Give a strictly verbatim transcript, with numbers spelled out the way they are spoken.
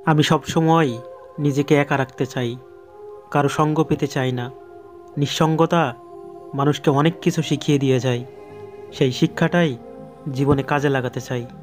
আমি সবসময় নিজেকে একা রাখতে চাই, কারো সঙ্গ পেতে চাই না। নিঃসঙ্গতা মানুষকে অনেক কিছু শিখিয়ে দিয়ে যায়, সেই শিক্ষাটাই জীবনে কাজে লাগাতে চাই।